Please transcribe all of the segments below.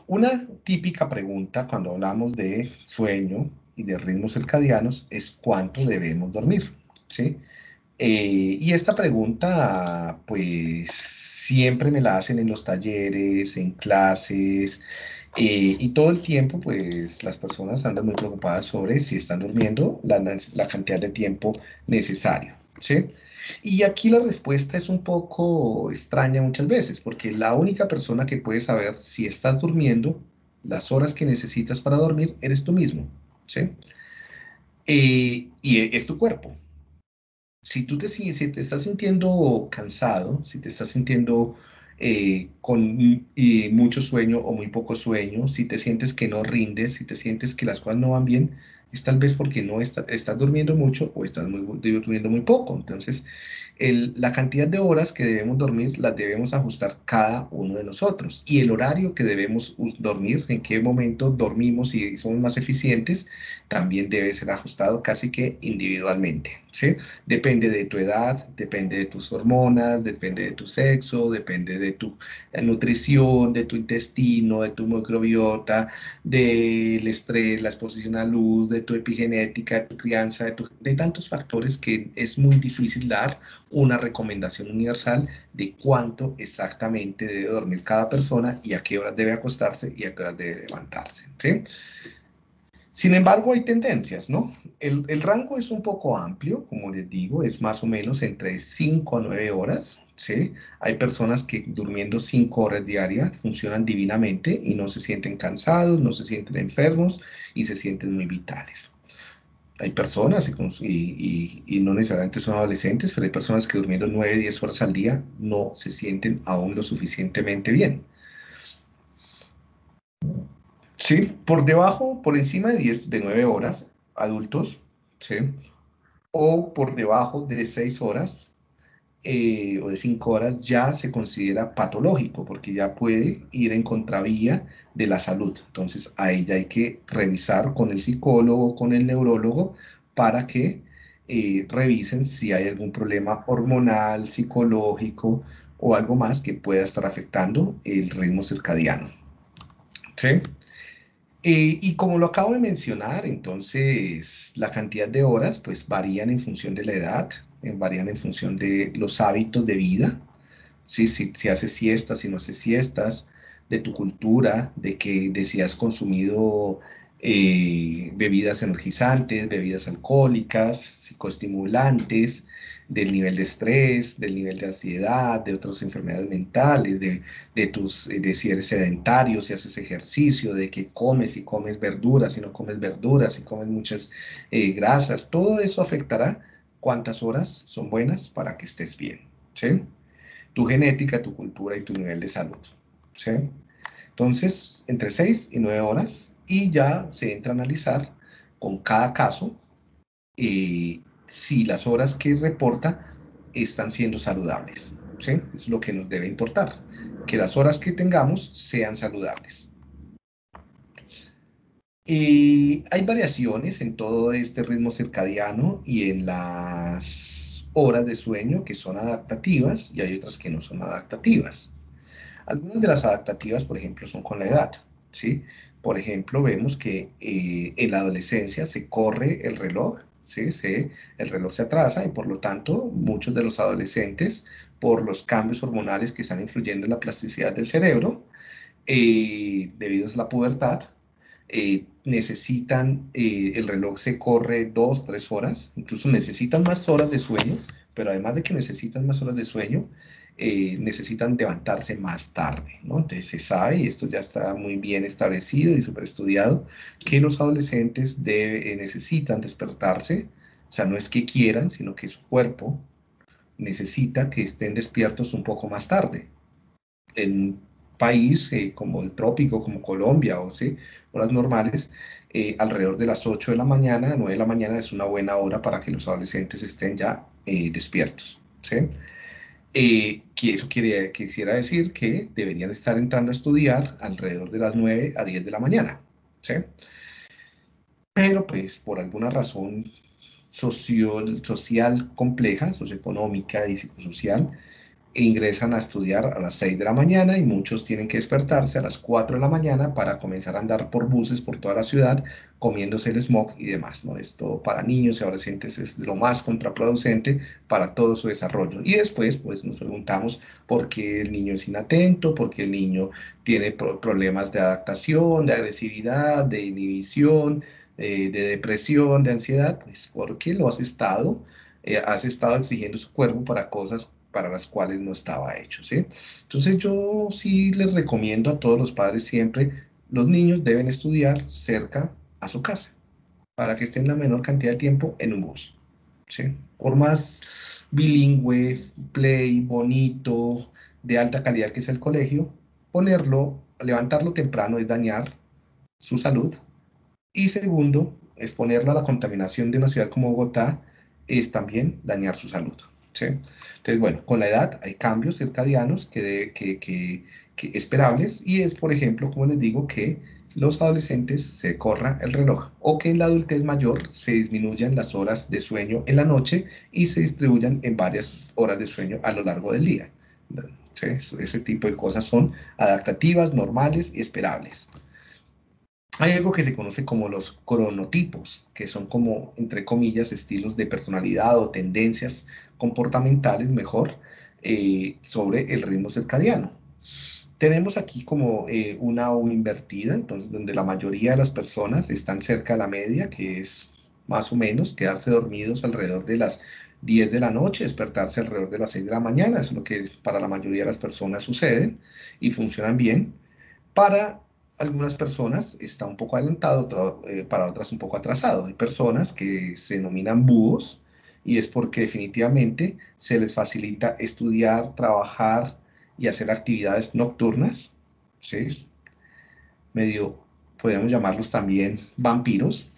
Una típica pregunta cuando hablamos de sueño y de ritmos circadianos es ¿cuánto debemos dormir? ¿Sí? Y esta pregunta, pues, siempre me la hacen en los talleres, en clases, y todo el tiempo, pues, las personas andan muy preocupadas sobre si están durmiendo la cantidad de tiempo necesario, ¿sí? Y aquí la respuesta es un poco extraña muchas veces, porque la única persona que puede saber si estás durmiendo, las horas que necesitas para dormir, eres tú mismo, ¿sí? Y es tu cuerpo. Si te estás sintiendo cansado, si te estás sintiendo con mucho sueño o muy poco sueño, si te sientes que no rindes, si te sientes que las cosas no van bien, es tal vez porque no estás durmiendo mucho o estás durmiendo muy poco. Entonces, la cantidad de horas que debemos dormir las debemos ajustar cada uno de nosotros. Y el horario que debemos dormir, en qué momento dormimos y somos más eficientes, también debe ser ajustado casi que individualmente, ¿sí? Depende de tu edad, depende de tus hormonas, depende de tu sexo, depende de tu nutrición, de tu intestino, de tu microbiota, del estrés, la exposición a luz, de tu epigenética, de tu crianza, de tantos factores que es muy difícil dar una recomendación universal de cuánto exactamente debe dormir cada persona y a qué horas debe acostarse y a qué horas debe levantarse, ¿sí? Sin embargo, hay tendencias, ¿no? El rango es un poco amplio, como les digo, es más o menos entre 5 a 9 horas, ¿sí? Hay personas que durmiendo 5 horas diarias funcionan divinamente y no se sienten cansados, no se sienten enfermos y se sienten muy vitales. Hay personas, y no necesariamente son adolescentes, pero hay personas que durmiendo 9, 10 horas al día no se sienten aún lo suficientemente bien. Sí, por debajo, por encima de 10, de 9 horas, adultos, ¿sí? O por debajo de 6 horas o de 5 horas ya se considera patológico porque ya puede ir en contravía de la salud. Entonces ahí ya hay que revisar con el psicólogo, con el neurólogo, para que revisen si hay algún problema hormonal, psicológico o algo más que pueda estar afectando el ritmo circadiano. ¿Sí? Y como lo acabo de mencionar, entonces la cantidad de horas pues varían en función de la edad, varían en función de los hábitos de vida, ¿sí? Si haces siestas, si no haces siestas, de tu cultura, de si has consumido bebidas energizantes, bebidas alcohólicas, psicoestimulantes, del nivel de estrés, del nivel de ansiedad, de otras enfermedades mentales, de si eres sedentario, si haces ejercicio, de que comes, si comes verduras, si no comes verduras, si comes muchas grasas, todo eso afectará cuántas horas son buenas para que estés bien, ¿sí? Tu genética, tu cultura y tu nivel de salud, ¿sí? Entonces, entre 6 y 9 horas y ya se entra a analizar con cada caso si las horas que reporta están siendo saludables, ¿sí? Es lo que nos debe importar, que las horas que tengamos sean saludables. Hay variaciones en todo este ritmo circadiano y en las horas de sueño que son adaptativas y hay otras que no son adaptativas. Algunas de las adaptativas, por ejemplo, son con la edad, ¿sí? Por ejemplo, vemos que en la adolescencia se corre el reloj, ¿sí? El reloj se atrasa y por lo tanto muchos de los adolescentes, por los cambios hormonales que están influyendo en la plasticidad del cerebro, debido a la pubertad, necesitan, el reloj se corre 2, 3 horas, incluso necesitan más horas de sueño, pero además de que necesitan más horas de sueño, necesitan levantarse más tarde, ¿no? Entonces se sabe, y esto ya está muy bien establecido y súper estudiado, que los adolescentes necesitan despertarse, o sea, no es que quieran, sino que su cuerpo necesita que estén despiertos un poco más tarde. En un país como el trópico, como Colombia, o ¿sí? Horas normales, alrededor de las 8 de la mañana, 9 de la mañana es una buena hora para que los adolescentes estén ya despiertos, ¿sí? Que eso quisiera decir que deberían estar entrando a estudiar alrededor de las 9 a 10 de la mañana, ¿sí? Pero pues por alguna razón social compleja, socioeconómica y psicosocial, e ingresan a estudiar a las 6 de la mañana y muchos tienen que despertarse a las 4 de la mañana para comenzar a andar por buses por toda la ciudad, comiéndose el smog y demás, ¿no? Esto para niños y adolescentes es lo más contraproducente para todo su desarrollo. Y después, pues nos preguntamos por qué el niño es inatento, por qué el niño tiene problemas de adaptación, de agresividad, de inhibición, de depresión, de ansiedad, pues porque has estado exigiendo su cuerpo para cosas para las cuales no estaba hecho, ¿sí? Entonces yo sí les recomiendo a todos los padres siempre, los niños deben estudiar cerca a su casa, para que estén la menor cantidad de tiempo en un bus, ¿sí? Por más bilingüe, play, bonito, de alta calidad que sea el colegio, levantarlo temprano es dañar su salud. Y segundo, exponerlo a la contaminación de una ciudad como Bogotá es también dañar su salud, ¿sí? Entonces, bueno, con la edad hay cambios circadianos que esperables y es, por ejemplo, como les digo, que los adolescentes se corra el reloj o que en la adultez mayor se disminuyan las horas de sueño en la noche y se distribuyan en varias horas de sueño a lo largo del día. ¿Sí? Ese tipo de cosas son adaptativas, normales y esperables. Hay algo que se conoce como los cronotipos, que son como, entre comillas, estilos de personalidad o tendencias comportamentales, mejor, sobre el ritmo circadiano. Tenemos aquí como una U invertida, entonces donde la mayoría de las personas están cerca de la media, que es más o menos quedarse dormidos alrededor de las 10 de la noche, despertarse alrededor de las 6 de la mañana, eso es lo que para la mayoría de las personas sucede y funcionan bien. Para algunas personas está un poco adelantado, para otras un poco atrasado. Hay personas que se denominan búhos y es porque definitivamente se les facilita estudiar, trabajar y hacer actividades nocturnas, ¿sí? Medio, podemos llamarlos también vampiros,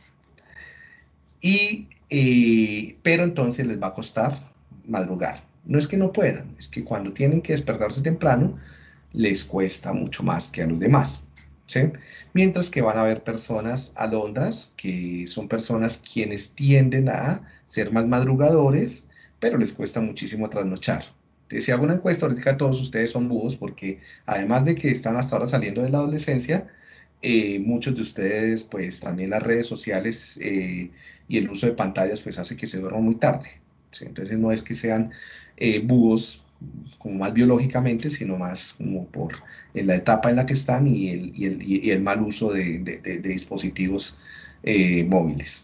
pero entonces les va a costar madrugar. No es que no puedan, es que cuando tienen que despertarse temprano, les cuesta mucho más que a los demás, ¿sí? Mientras que van a haber personas alondras, que son personas quienes tienden a ser más madrugadores, pero les cuesta muchísimo trasnochar. Entonces, si hago una encuesta, ahorita todos ustedes son búhos, porque además de que están hasta ahora saliendo de la adolescencia, muchos de ustedes, pues también las redes sociales y el uso de pantallas, pues hace que se duerman muy tarde, ¿sí? Entonces no es que sean búhos como más biológicamente, sino más como por en la etapa en la que están y el mal uso de dispositivos móviles.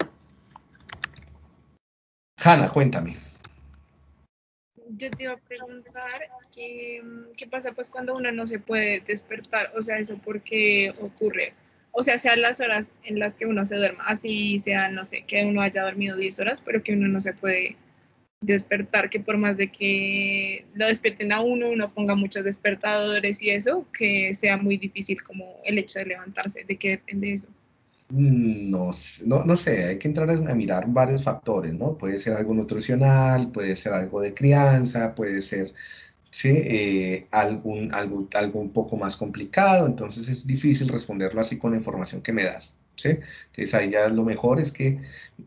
Hanna, cuéntame. Yo te iba a preguntar qué pasa pues cuando uno no se puede despertar, o sea, eso por qué ocurre. O sea, sean las horas en las que uno se duerma, así sea, no sé, que uno haya dormido 10 horas, pero que uno no se puede despertar, que por más de que lo despierten a uno, uno ponga muchos despertadores y eso, que sea muy difícil como el hecho de levantarse, ¿de qué depende eso? No, no sé, hay que entrar a mirar varios factores, ¿no? Puede ser algo nutricional, puede ser algo de crianza, puede ser, ¿sí? Algo un poco más complicado, entonces es difícil responderlo así con la información que me das, ¿sí? Entonces ahí ya lo mejor es que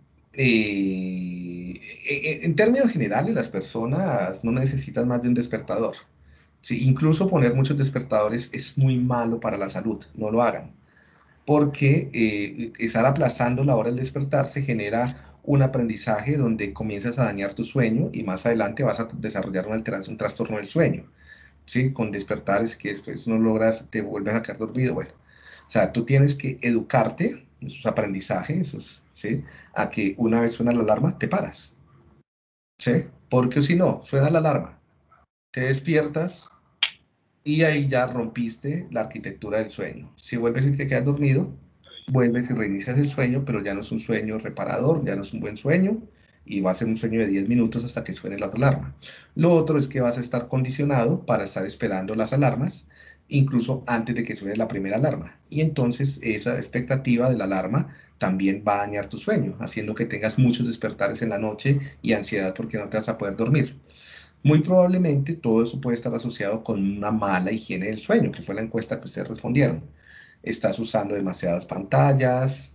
en términos generales las personas no necesitan más de un despertador, ¿sí? Incluso poner muchos despertadores es muy malo para la salud, no lo hagan porque estar aplazando la hora del despertarse genera un aprendizaje donde comienzas a dañar tu sueño y más adelante vas a desarrollar una alteración, un trastorno del sueño, ¿sí? Con despertares que después no logras, te vuelves a quedar dormido, bueno. O sea, tú tienes que educarte, esos aprendizajes, ¿sí? A que una vez suena la alarma, te paras, ¿sí? Porque si no, suena la alarma, te despiertas y ahí ya rompiste la arquitectura del sueño. Si vuelves y te quedas dormido, vuelves y reinicias el sueño, pero ya no es un sueño reparador, ya no es un buen sueño y va a ser un sueño de 10 minutos hasta que suene la otra alarma. Lo otro es que vas a estar condicionado para estar esperando las alarmas, incluso antes de que suene la primera alarma. Y entonces esa expectativa de la alarma también va a dañar tu sueño, haciendo que tengas muchos despertares en la noche y ansiedad porque no te vas a poder dormir. Muy probablemente todo eso puede estar asociado con una mala higiene del sueño, que fue la encuesta que ustedes respondieron. Estás usando demasiadas pantallas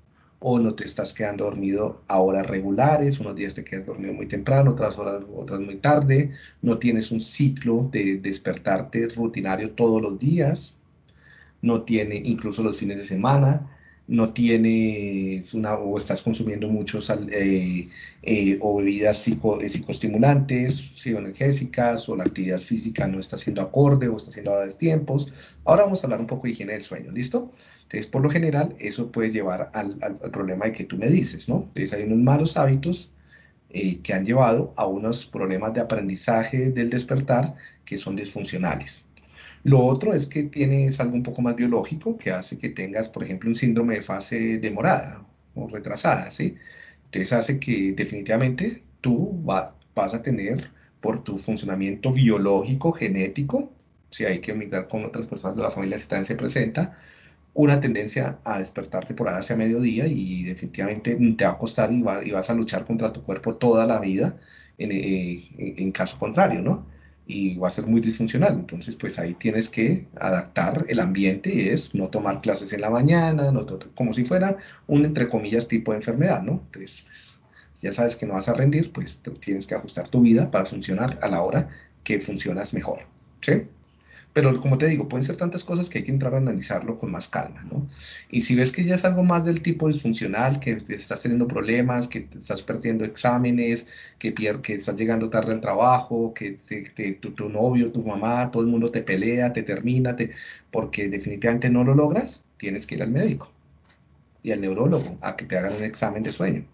o no te estás quedando dormido a horas regulares, unos días te quedas dormido muy temprano, otras horas, otras muy tarde, no tienes un ciclo de despertarte rutinario todos los días, no tiene incluso los fines de semana, no tienes una, o estás consumiendo muchos o bebidas psicoestimulantes, psicoenergésicas, o la actividad física no está siendo acorde o está haciendo a destiempos. Ahora vamos a hablar un poco de higiene del sueño, ¿listo? Entonces, por lo general, eso puede llevar al problema de que tú me dices, ¿no? Entonces, hay unos malos hábitos que han llevado a unos problemas de aprendizaje del despertar que son disfuncionales. Lo otro es que tienes algo un poco más biológico que hace que tengas, por ejemplo, un síndrome de fase demorada o retrasada, ¿sí? Entonces hace que definitivamente vas a tener, por tu funcionamiento biológico, genético, si hay que migrar con otras personas de la familia si también se presenta, una tendencia a despertarte por ahí hacia mediodía y definitivamente te va a costar y vas a luchar contra tu cuerpo toda la vida en caso contrario, ¿no? Y va a ser muy disfuncional. Entonces, pues ahí tienes que adaptar el ambiente y es no tomar clases en la mañana, como si fuera un, entre comillas, tipo de enfermedad, ¿no? Entonces, pues, ya sabes que no vas a rendir, pues tienes que ajustar tu vida para funcionar a la hora que funcionas mejor, ¿sí? Pero como te digo, pueden ser tantas cosas que hay que entrar a analizarlo con más calma, ¿no? Y si ves que ya es algo más del tipo disfuncional, que estás teniendo problemas, que te estás perdiendo exámenes, que estás llegando tarde al trabajo, que tu novio, tu mamá, todo el mundo te pelea, te termina, porque definitivamente no lo logras, tienes que ir al médico y al neurólogo a que te hagan un examen de sueño,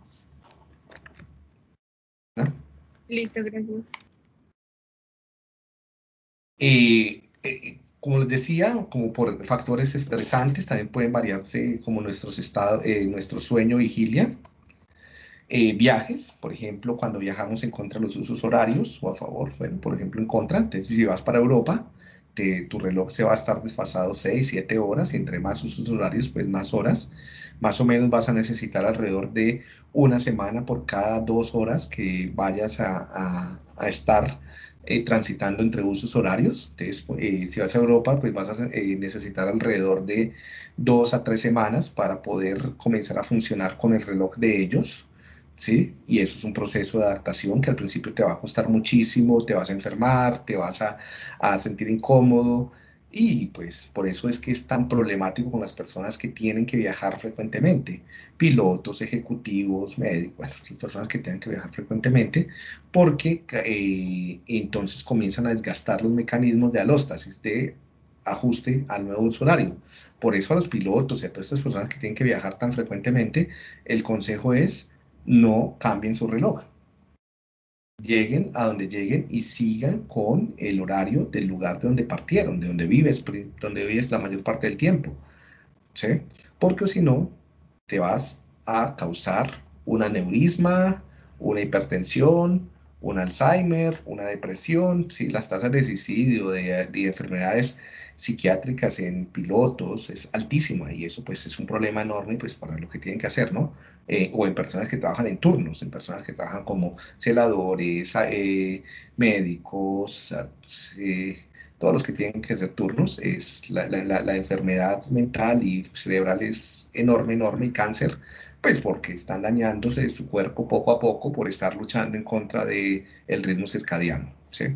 ¿no? Listo, gracias. Como les decía, como por factores estresantes, también pueden variarse como nuestro sueño, vigilia. Viajes, por ejemplo, cuando viajamos en contra de los usos horarios o a favor, bueno, por ejemplo, en contra. Entonces, si vas para Europa, tu reloj se va a estar desfasado 6 7 horas, y entre más usos horarios, pues más horas. Más o menos vas a necesitar alrededor de una semana por cada 2 horas que vayas a estar transitando entre usos horarios. Entonces, si vas a Europa, pues vas a necesitar alrededor de 2 a 3 semanas para poder comenzar a funcionar con el reloj de ellos. ¿Sí? Y eso es un proceso de adaptación que al principio te va a costar muchísimo, te vas a enfermar, a sentir incómodo, y pues por eso es que es tan problemático con las personas que tienen que viajar frecuentemente, pilotos, ejecutivos, médicos, bueno, sí, personas que tengan que viajar frecuentemente, porque entonces comienzan a desgastar los mecanismos de alóstasis, de ajuste al nuevo uso horario. Por eso a los pilotos y a todas estas personas que tienen que viajar tan frecuentemente, el consejo es no cambien su reloj. Lleguen a donde lleguen y sigan con el horario del lugar de donde partieron, donde vives la mayor parte del tiempo, ¿sí? Porque si no, te vas a causar un aneurisma, una hipertensión, un Alzheimer, una depresión. ¿Sí? Las tasas de suicidio, de enfermedades psiquiátricas en pilotos es altísima, y eso pues es un problema enorme pues para lo que tienen que hacer, ¿no? O en personas que trabajan en turnos, en personas que trabajan como celadores, médicos, todos los que tienen que hacer turnos, es la enfermedad mental y cerebral es enorme, enorme, y cáncer, pues porque están dañándose su cuerpo poco a poco por estar luchando en contra del ritmo circadiano, ¿sí?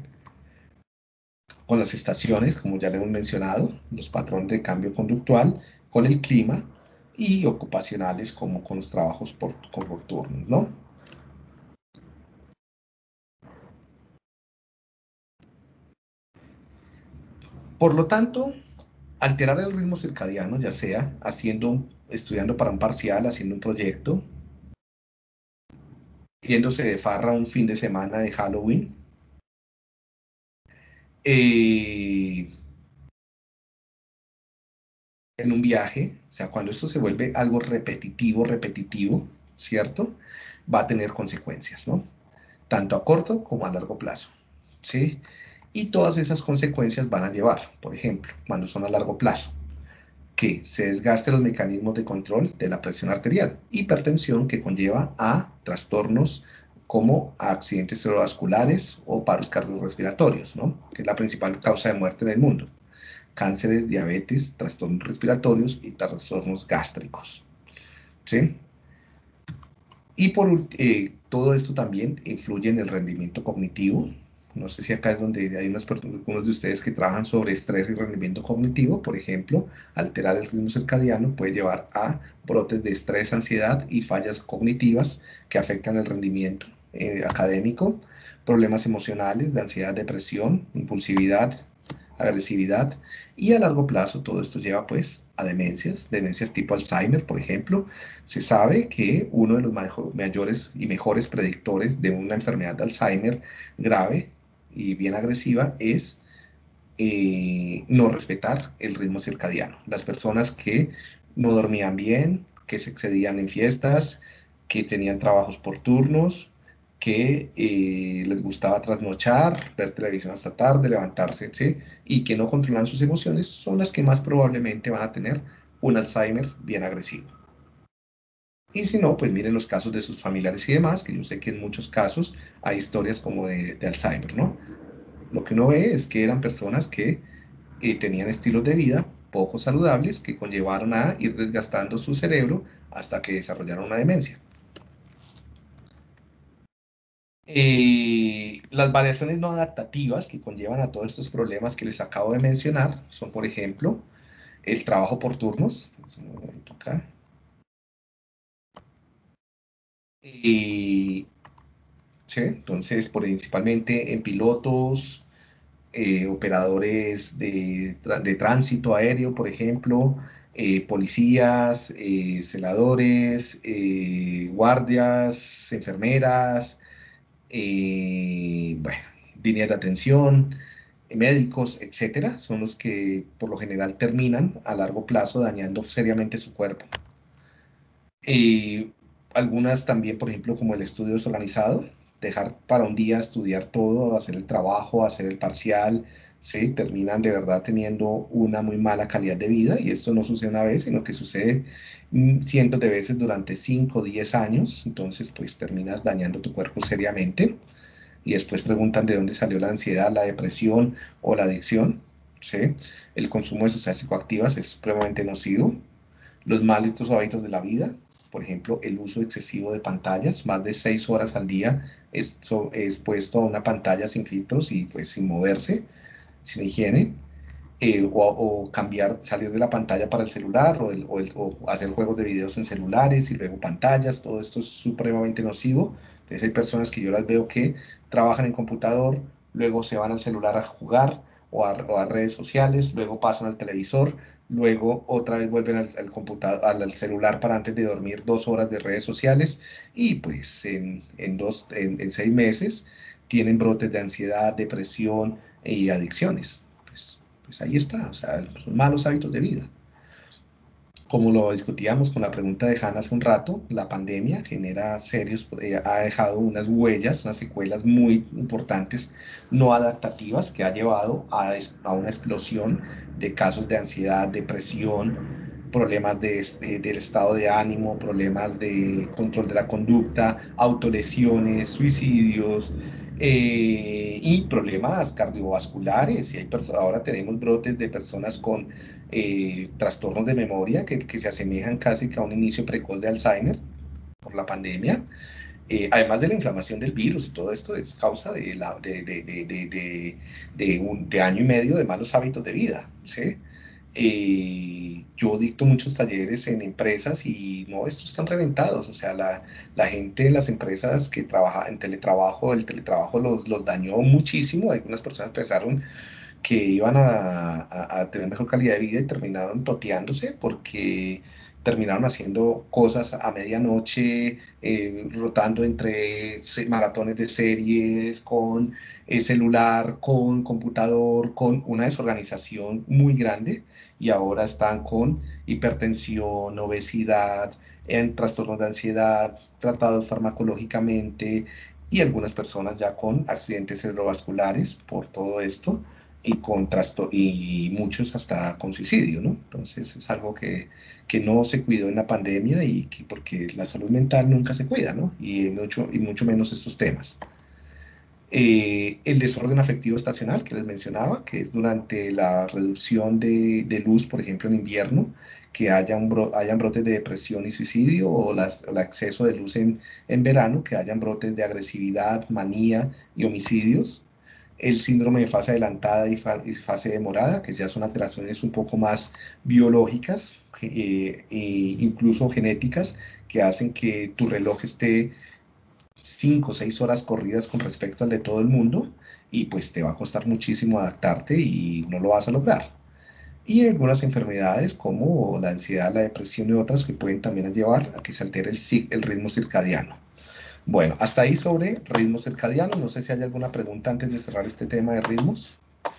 Con las estaciones, como ya le hemos mencionado, los patrones de cambio conductual, con el clima, y ocupacionales como con los trabajos por turnos, ¿no? Por lo tanto, alterar el ritmo circadiano, ya sea estudiando para un parcial, haciendo un proyecto, yéndose de farra un fin de semana de Halloween, eh, en un viaje, o sea, cuando esto se vuelve algo repetitivo, repetitivo, ¿cierto? Va a tener consecuencias, ¿no? Tanto a corto como a largo plazo, ¿sí? Y todas esas consecuencias van a llevar, por ejemplo, cuando son a largo plazo, que se desgasten los mecanismos de control de la presión arterial, hipertensión que conlleva a trastornos como accidentes cerebrovasculares o paros cardiorrespiratorios, ¿no? Que es la principal causa de muerte en el mundo. Cánceres, diabetes, trastornos respiratorios y trastornos gástricos, ¿sí? Y todo esto también influye en el rendimiento cognitivo. No sé si acá es donde hay algunos de ustedes que trabajan sobre estrés y rendimiento cognitivo. Por ejemplo, alterar el ritmo circadiano puede llevar a brotes de estrés, ansiedad y fallas cognitivas que afectan el rendimiento académico, problemas emocionales de ansiedad, depresión, impulsividad, agresividad, y a largo plazo todo esto lleva pues a demencias tipo Alzheimer, por ejemplo. Se sabe que uno de los mayores y mejores predictores de una enfermedad de Alzheimer grave y bien agresiva es no respetar el ritmo circadiano. Las personas que no dormían bien, que se excedían en fiestas, que tenían trabajos por turnos, que les gustaba trasnochar, ver televisión hasta tarde, levantarse, ¿sí? Y que no controlan sus emociones, son las que más probablemente van a tener un Alzheimer bien agresivo. Y si no, pues miren los casos de sus familiares y demás, que yo sé que en muchos casos hay historias como de Alzheimer, ¿no? Lo que uno ve es que eran personas que tenían estilos de vida poco saludables que conllevaron a ir desgastando su cerebro hasta que desarrollaron una demencia. Las variaciones no adaptativas que conllevan a todos estos problemas que les acabo de mencionar son, por ejemplo, el trabajo por turnos. Un momento acá. Eh, ¿Sí? Entonces, principalmente en pilotos, operadores de tránsito aéreo, por ejemplo, policías, celadores, guardias, enfermeras, bueno, líneas de atención, médicos, etcétera, son los que por lo general terminan a largo plazo dañando seriamente su cuerpo. Eh, Algunas también, por ejemplo, como el estudio desorganizado, dejar para un día estudiar todo, hacer el trabajo, hacer el parcial, ¿sí? Terminan de verdad teniendo una muy mala calidad de vida y esto no sucede una vez, sino que sucede cientos de veces durante 5 o 10 años, entonces pues terminas dañando tu cuerpo seriamente y después preguntan de dónde salió la ansiedad, la depresión o la adicción, ¿sí? El consumo de sustancias psicoactivas es supremamente nocivo. Los malos hábitos de la vida, por ejemplo, el uso excesivo de pantallas, más de 6 horas al día es puesto a una pantalla sin filtros y pues sin moverse, sin higiene, o cambiar, salir de la pantalla para el celular o hacer juegos de videos en celulares y luego pantallas, todo esto es supremamente nocivo. Entonces hay personas que yo las veo que trabajan en computador, luego se van al celular a jugar o a redes sociales, luego pasan al televisor, luego otra vez vuelven al computador, al celular para antes de dormir 2 horas de redes sociales y pues en 6 meses tienen brotes de ansiedad, depresión y adicciones. Pues ahí está, o sea, son malos hábitos de vida. Como lo discutíamos con la pregunta de Hannah hace un rato, la pandemia genera ha dejado unas huellas, unas secuelas muy importantes, no adaptativas, que ha llevado a una explosión de casos de ansiedad, depresión, problemas del estado de ánimo, problemas de control de la conducta, autolesiones, suicidios, y problemas cardiovasculares. Ahora tenemos brotes de personas con trastornos de memoria que se asemejan casi que a un inicio precoz de Alzheimer por la pandemia. Además de la inflamación del virus y todo esto es causa de año y medio de malos hábitos de vida, ¿sí? Yo dicto muchos talleres en empresas y no, estos están reventados, o sea, la gente de las empresas que trabaja en teletrabajo, el teletrabajo los dañó muchísimo, algunas personas pensaron que iban a tener mejor calidad de vida y terminaron toteándose porque terminaron haciendo cosas a medianoche, rotando entre maratones de series, con celular, con computador, con una desorganización muy grande y ahora están con hipertensión, obesidad, en trastornos de ansiedad, tratados farmacológicamente y algunas personas ya con accidentes cerebrovasculares por todo esto y muchos hasta con suicidio, ¿no? Entonces es algo que no se cuidó en la pandemia porque la salud mental nunca se cuida, ¿no? Y mucho menos estos temas. El desorden afectivo estacional que les mencionaba, que es durante la reducción de luz, por ejemplo, en invierno, que hayan brotes de depresión y suicidio, o el exceso de luz en verano, que hayan brotes de agresividad, manía y homicidios. El síndrome de fase adelantada y fase demorada, que ya son alteraciones un poco más biológicas, incluso genéticas, que hacen que tu reloj esté 5 o 6 horas corridas con respecto al de todo el mundo, y pues te va a costar muchísimo adaptarte y no lo vas a lograr. Y algunas enfermedades como la ansiedad, la depresión y otras que pueden también llevar a que se altere el ritmo circadiano. Bueno, hasta ahí sobre ritmo circadiano. No sé si hay alguna pregunta antes de cerrar este tema de ritmos.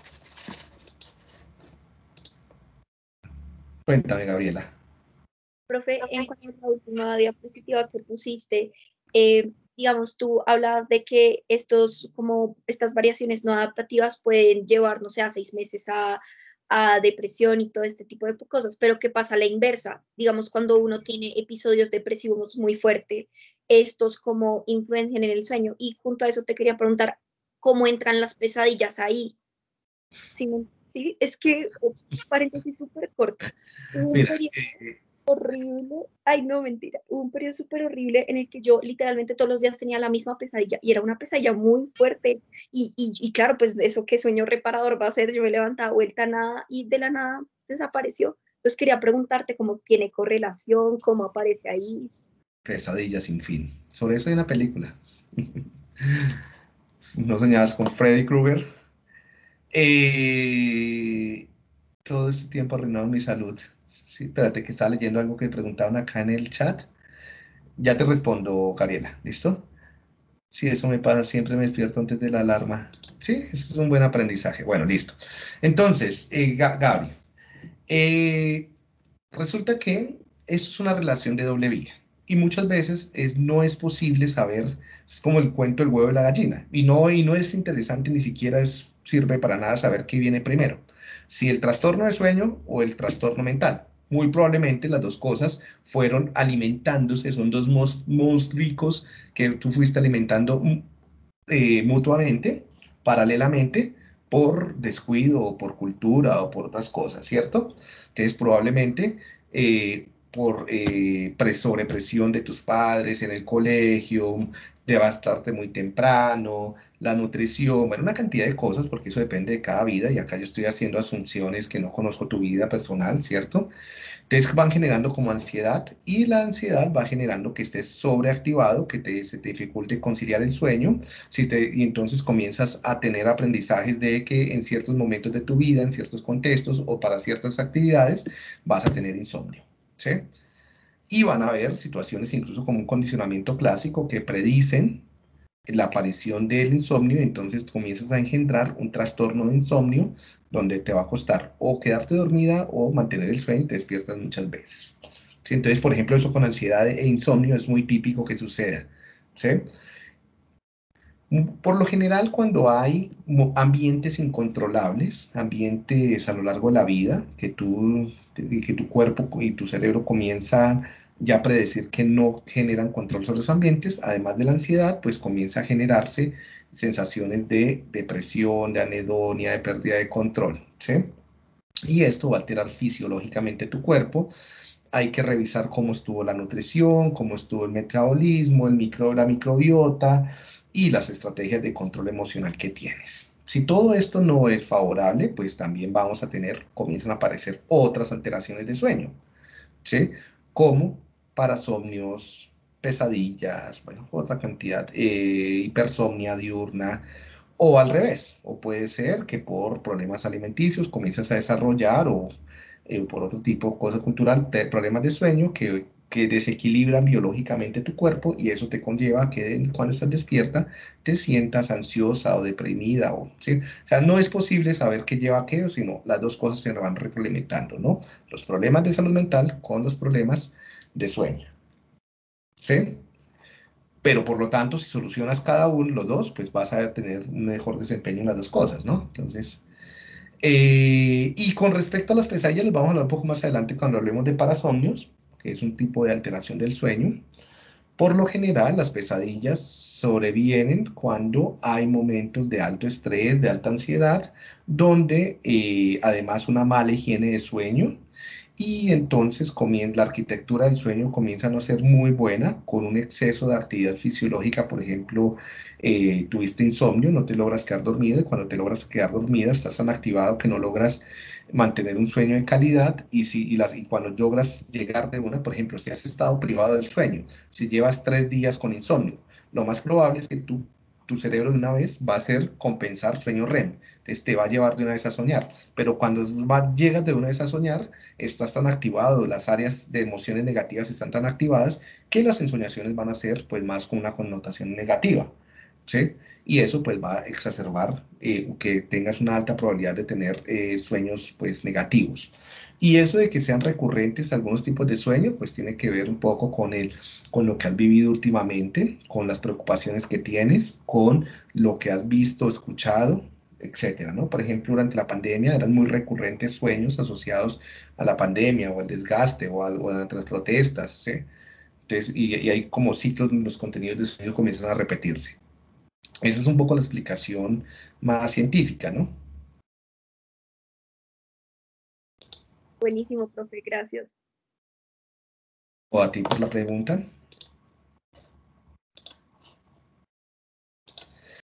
Cuéntame, Gabriela. Profe, en cuanto a la última diapositiva que pusiste, digamos, tú hablabas de que como estas variaciones no adaptativas pueden llevar, no sé, a 6 meses a depresión y todo este tipo de cosas, pero ¿qué pasa a la inversa? Digamos, cuando uno tiene episodios depresivos muy fuertes, estos como influencian en el sueño. Y junto a eso te quería preguntar, ¿cómo entran las pesadillas ahí? Sí, sí, es que, paréntesis súper corto. Hubo un Mira, periodo horrible, ay no, mentira, hubo un periodo súper horrible en el que yo literalmente todos los días tenía la misma pesadilla y era una pesadilla muy fuerte y claro, pues eso qué sueño reparador va a ser, yo me levantaba vuelta a nada y de la nada desapareció. Entonces quería preguntarte cómo tiene correlación, cómo aparece ahí. pesadilla sin fin. Sobre eso hay una película. ¿No soñabas con Freddy Krueger? Eh, Todo este tiempo arruinado mi salud. Sí, espérate que estaba leyendo algo que preguntaban acá en el chat. Ya te respondo, Gabriela. ¿Listo? Sí, eso me pasa. Siempre me despierto antes de la alarma. Sí, eso es un buen aprendizaje. Bueno, listo. Entonces, Gaby, eh, resulta que esto es una relación de doble vía. Y muchas veces no es posible saber, es como el cuento del huevo y la gallina. Y no es interesante, ni siquiera sirve para nada saber qué viene primero. Si el trastorno de sueño o el trastorno mental. Muy probablemente las dos cosas fueron alimentándose, son dos monstruos que tú fuiste alimentando mutuamente, paralelamente, por descuido o por cultura o por otras cosas, ¿cierto? Entonces, probablemente por sobrepresión de tus padres en el colegio, devastarte muy temprano, la nutrición, bueno, una cantidad de cosas, porque eso depende de cada vida, y acá yo estoy haciendo asunciones que no conozco tu vida personal, ¿cierto? Entonces van generando como ansiedad, y la ansiedad va generando que estés sobreactivado, que se te dificulte conciliar el sueño, y entonces comienzas a tener aprendizajes de que en ciertos momentos de tu vida, en ciertos contextos o para ciertas actividades, vas a tener insomnio, ¿sí? Y van a haber situaciones incluso como un condicionamiento clásico que predicen la aparición del insomnio, y entonces comienzas a engendrar un trastorno de insomnio donde te va a costar o quedarte dormida o mantener el sueño y te despiertas muchas veces. ¿Sí? Entonces, por ejemplo, eso con ansiedad e insomnio es muy típico que suceda. ¿Sí? Por lo general, cuando hay ambientes incontrolables, ambientes a lo largo de la vida, que tu cuerpo y tu cerebro comienzan ya a predecir que no generan control sobre los ambientes, además de la ansiedad, pues comienza a generarse sensaciones de depresión, de anedonia, de pérdida de control, ¿sí? Y esto va a alterar fisiológicamente tu cuerpo. Hay que revisar cómo estuvo la nutrición, cómo estuvo el metabolismo, la microbiota y las estrategias de control emocional que tienes. Si todo esto no es favorable, pues también comienzan a aparecer otras alteraciones de sueño, ¿sí? Como parasomnios, pesadillas, bueno, otra cantidad, hipersomnia diurna, o al revés, o puede ser que por problemas alimenticios comiences a desarrollar, o por otro tipo de cosa cultural, problemas de sueño que desequilibran biológicamente tu cuerpo, y eso te conlleva a que cuando estás despierta te sientas ansiosa o deprimida, ¿sí? O sea, no es posible saber qué lleva a qué, sino las dos cosas se van retroalimentando, ¿no? Los problemas de salud mental con los problemas de sueño, ¿sí? Pero por lo tanto, si solucionas cada uno, los dos, pues vas a tener un mejor desempeño en las dos cosas, ¿no? Entonces, y con respecto a las pesadillas, les vamos a hablar un poco más adelante cuando hablemos de parasomnios, que es un tipo de alteración del sueño. Por lo general, las pesadillas sobrevienen cuando hay momentos de alto estrés, de alta ansiedad, donde además una mala higiene de sueño y entonces la arquitectura del sueño comienza a no ser muy buena con un exceso de actividad fisiológica. Por ejemplo, tuviste insomnio, no te logras quedar dormida y cuando te logras quedar dormida estás tan activado que no logras mantener un sueño de calidad y cuando logras llegar de una, por ejemplo, si has estado privado del sueño, si llevas 3 días con insomnio, lo más probable es que tu cerebro de una vez va a hacer compensar sueño REM, entonces te va a llevar de una vez a soñar, pero cuando llegas de una vez a soñar, estás tan activado, las áreas de emociones negativas están tan activadas que las ensoñaciones van a ser pues más con una connotación negativa, ¿sí? Y eso pues va a exacerbar que tengas una alta probabilidad de tener sueños pues negativos. Y eso de que sean recurrentes algunos tipos de sueño, pues tiene que ver un poco con lo que has vivido últimamente, con las preocupaciones que tienes, con lo que has visto, escuchado, etcétera, ¿no? Por ejemplo, durante la pandemia eran muy recurrentes sueños asociados a la pandemia o al desgaste o a las protestas, ¿sí? Entonces, y hay como ciclos donde los contenidos de sueño comienzan a repetirse. Esa es un poco la explicación más científica, ¿no? Buenísimo, profe, gracias. O a ti por la pregunta.